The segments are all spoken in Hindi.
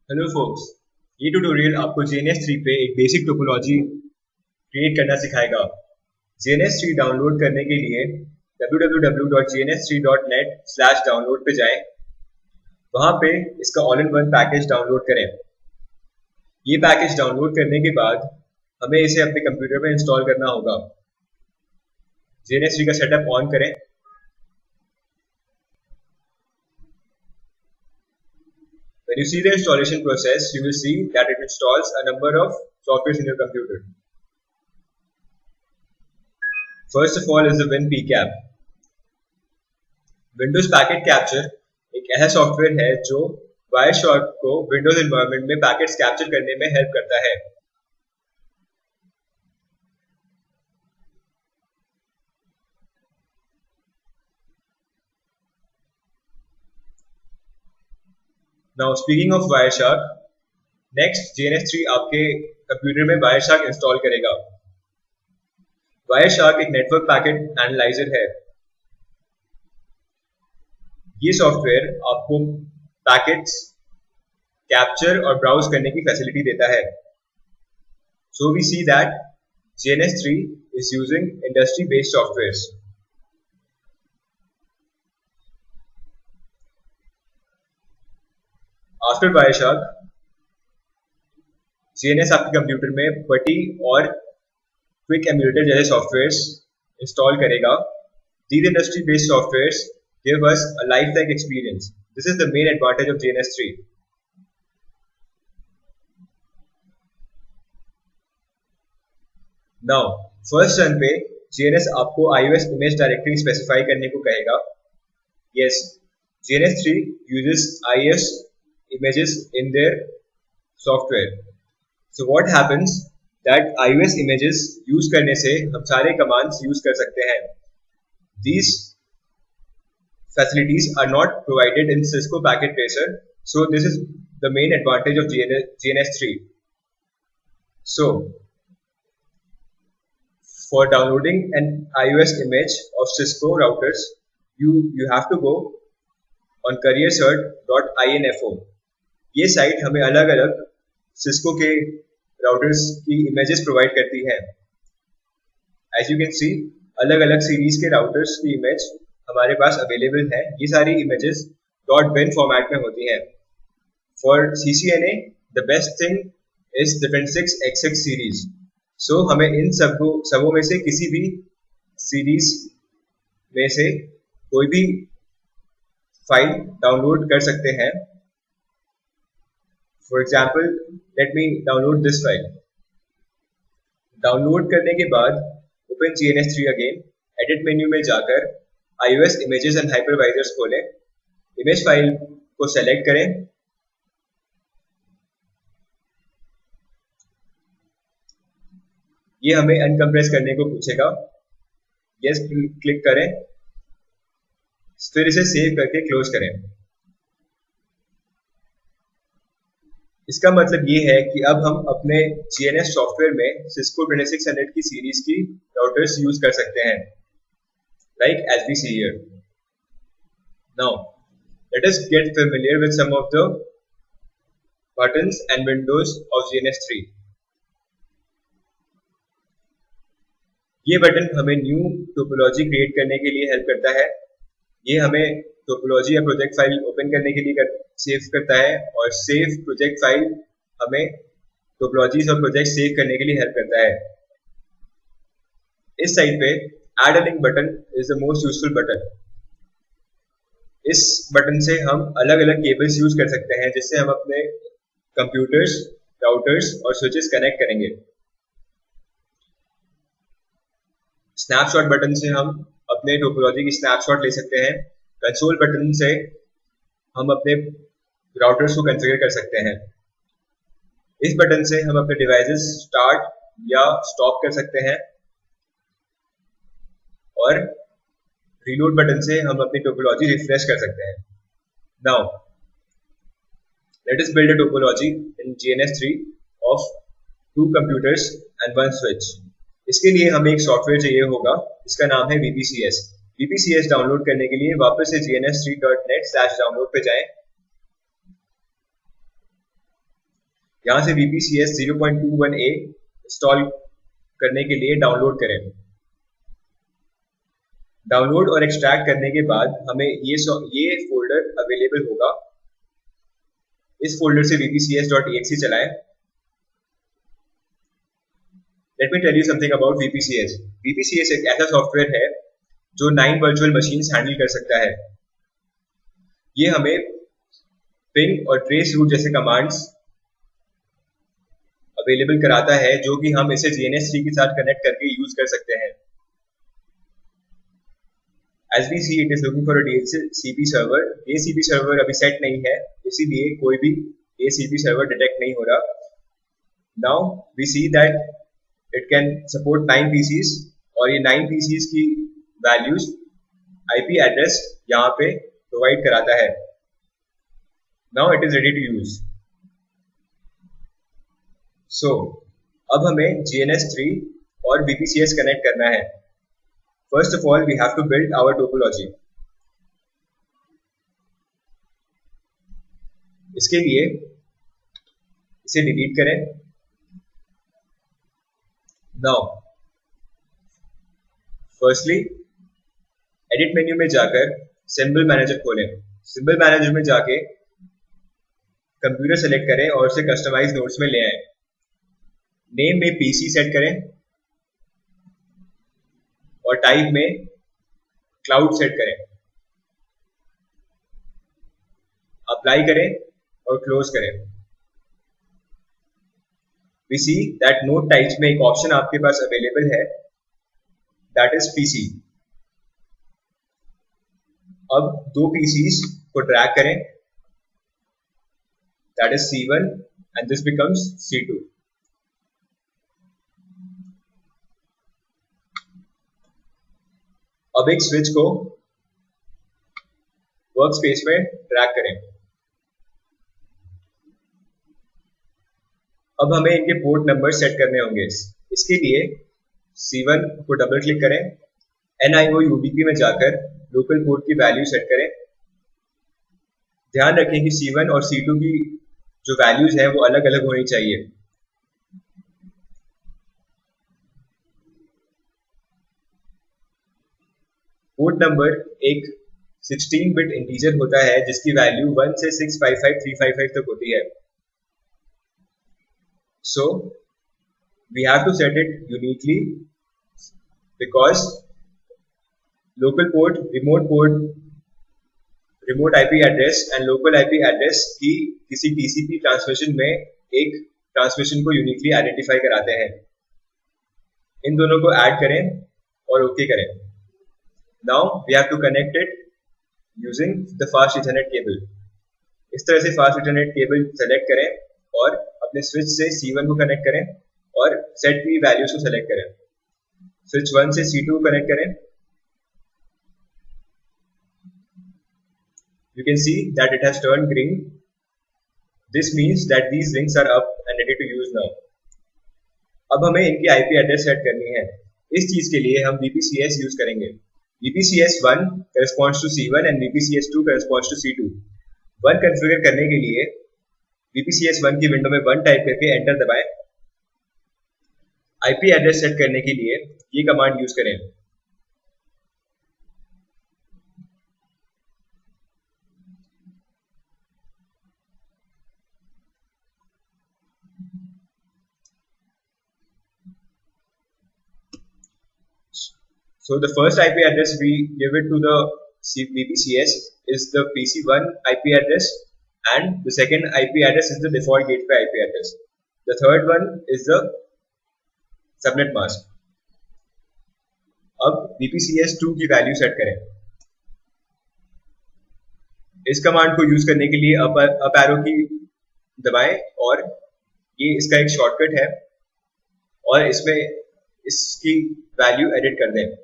Hello focus. ये ट्यूटोरियल आपको GNS3 पे एक बेसिक टोपोलॉजी क्रिएट करना सिखाएगा। GNS3 डाउनलोड करने के लिए www.gns3.net/download पे जाएं। वहां पे इसका all in one package download करें। ये पैकेज डाउनलोड करने के बाद हमें इसे अपने कंप्यूटर में इंस्टॉल करना होगा। GNS3 का सेटअप ऑन करें। When you see the installation process, you will see that it installs a number of softwares in your computer. First of all is the WinPCAP. Windows Packet Capture एक ऐसा सॉफ्टवेयर है जो वायरशार्क को विंडोज एनवायरनमेंट में पैकेट्स कैप्चर करने में हेल्प करता है। Now speaking of Wireshark, next GNS3 आपके कंप्यूटर में Wireshark इंस्टॉल करेगा। Wireshark एक नेटवर्क पैकेट एनालाइजर है। ये सॉफ्टवेयर आपको पैकेट्स कैप्चर और ब्राउज करने की फैसिलिटी देता है। So we see that GNS3 is using industry-based softwares. After Wireshark, GNS आपके कंप्यूटर में PuTTY और क्विक एम्यूलेटर जैसे सॉफ्टवेयर्स इंस्टॉल करेगा। These industry-based softwares give us a lifelike experience. This is the main advantage of GNS3. Now, first run पे GNS आपको iOS image directory specify करने को कहेगा। Yes, GNS3 uses iOS images in their software. So what happens that iOS images use करने से हम सारे commands use कर सकते हैं। These facilities are not provided in Cisco Packet Tracer, so this is the main advantage of GNS3. So for downloading an iOS image of Cisco routers, you have to go on careercert.info. ये साइट हमें अलग अलग सिस्को के राउटर्स की इमेजेस प्रोवाइड करती है। एज यू कैन सी, अलग अलग सीरीज के राउटर्स की इमेज हमारे पास अवेलेबल है। ये सारी इमेजेस .bin फॉर्मेट में होती हैं। For CCNA the best thing is the 26xx series. So हमें इन सबों में से किसी भी सीरीज में से कोई भी फाइल डाउनलोड कर सकते हैं। For example, let me download this file. Download करने के बाद open GNS3 again, edit menu में जाकर iOS images and hypervisors खोलें, इमेज फाइल को सेलेक्ट करें, ये हमें अनकम्प्रेस करने को पूछेगा। यस क्लिक करें, फिर इसे सेव करके क्लोज करें। इसका मतलब ये है कि अब हम अपने GNS सॉफ्टवेयर में Cisco 2600 की सीरीज की राउटर्स यूज कर सकते हैं, like as we see here. Now, let us get familiar with some of the buttons and windows of GNS3. ये बटन हमें न्यू टोपोलॉजी क्रिएट करने के लिए हेल्प करता है। ये हमें टोपोलॉजी या प्रोजेक्ट फाइल ओपन करने के लिए सेव करता है, और सेव प्रोजेक्ट फाइल हमें टोपोलॉजीज और प्रोजेक्ट सेव करने के लिए हेल्प करता है। इस साइड पे add a link button is the most useful button. इस बटन से हम अलग अलग केबल्स यूज कर सकते हैं, जिससे हम अपने कंप्यूटर्स, राउटर्स और स्विचेस कनेक्ट करेंगे। स्नैपशॉट बटन से हम अपने टोपोलॉजी की स्नैपशॉट ले सकते हैं। कंसोल बटन से हम अपने राउटर्स को कॉन्फ़िगर कर सकते हैं। इस बटन से हम अपने डिवाइसेस स्टार्ट या स्टॉप कर सकते हैं, और रीलोड बटन से हम अपनी टोपोलॉजी रिफ्रेश कर सकते हैं। Now let us build a topology in GNS3 of 2 computers and 1 switch. इसके लिए हमें एक सॉफ्टवेयर चाहिए होगा, इसका नाम है VPCS। VPCS डाउनलोड करने के लिए वापस से gns3.net/download पे जाएं। यहाँ से VPCS 0.21a इंस्टॉल करने के लिए डाउनलोड करें। डाउनलोड और एक्सट्रैक्ट करने के बाद हमें ये फोल्डर अवेलेबल होगा। इस फोल्डर से vpcs.exe चलाएं। Let me tell you something about VPCS। VPCS एक ऐसा सॉफ्टवेयर है जो 9 वर्चुअल मशीन्स हैंडल कर सकता है। ये हमें पिंग और ट्रेस रूट जैसे कमांड्स अवेलेबल कराता है, जो कि हम इसे GNS3 के साथ कनेक्ट करके यूज कर सकते हैं। As we see, it is looking for a DHCP server. DHCP server अभी सेट नहीं है, इसीलिए कोई भी DHCP server डिटेक्ट नहीं हो रहा। Now we see that it can support 9 PCs और ये 9 PCs की वैल्यूज IP एड्रेस यहाँ पे प्रोवाइड कराता है। Now it is ready to use. So अब हमें GNS3 और VPCS कनेक्ट करना है। First of all, we have to build our topology. इसके लिए इसे डिलीट करें। Now, firstly, edit मेन्यू में जाकर सिंबल मैनेजर खोलें। सिंबल मैनेजर में जाके कंप्यूटर सेलेक्ट करें और उसे कस्टमाइज नोड्स में ले आए। नेम में PC सेट करें और टाइप में क्लाउड सेट करें। अप्लाई करें और क्लोज करें। We see that node types में एक ऑप्शन आपके पास अवेलेबल है, दैट इज PC। अब 2 PCs को ड्रैग करें, that is C1 and this becomes C2। अब एक स्विच को वर्क स्पेस में ड्रैग करें। अब हमें इनके पोर्ट नंबर सेट करने होंगे। इसके लिए C1 को डबल क्लिक करें, NIO UDP में जाकर लोकल पोर्ट की वैल्यू सेट करें। ध्यान रखें कि C1 और C2 की जो वैल्यूज है वो अलग अलग होनी चाहिए। पोर्ट नंबर एक 16 बिट इंटीजर होता है जिसकी वैल्यू 1 से 655355 तक होती है। So we have to set it uniquely because local port, remote IP address and local IP address की किसी TCP ट्रांसमिशन में एक ट्रांसमिशन को यूनिकली आइडेंटिफाई कराते हैं। इन दोनों को ऐड करें और ओके करें। Now we have to connect it using the fast Ethernet cable. इस तरह से फास्ट इथरनेट केबल सेलेक्ट करें और अपने स्विच से C1 को कनेक्ट करें और सेट की वैल्यूज को सेलेक्ट करें। स्विच 1 से C2 को कनेक्ट करें। You can see that it has turned green. This means that these links are up and ready to use now. अब हमें इनकी IP एड्रेस सेट करनी है। इस चीज के लिए हम VPCS यूज करेंगे। VPCS1 corresponds to C1 and VPCS2 corresponds to C2. 1 configure करने के लिए VPCS1 की विंडो में 1 टाइप करके एंटर दबाएं। IP एड्रेस सेट करने के लिए ये कमांड यूज करें। So the first IP address we give it to the VPCS is the PC1 IP address, and the second IP address is the default gateway IP address. The third one is the subnet mask. अब VPCS2 की वैल्यू सेट करें। इस कमांड को यूज करने के लिए अप एरो की दबाएं और ये इसका एक शॉर्टकट है और इसमें इसकी वैल्यू एडिट कर दें।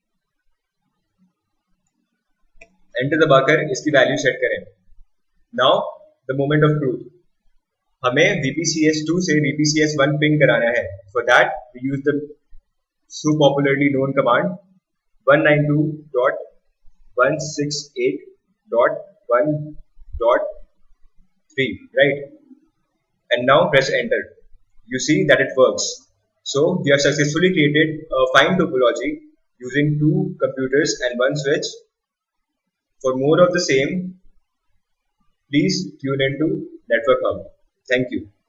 एंटर दबाकर इसकी वैल्यू सेट करें। Now the moment of truth. हमें VPCS2 से VPCS1 पिंग कराना है। For that we use the so popularly known command 192.168.1.3, right? and now press enter. You see that it works. So we have successfully created a fine topology using two computers and one switch. For more of the same, please tune into Network Hub. Thank you.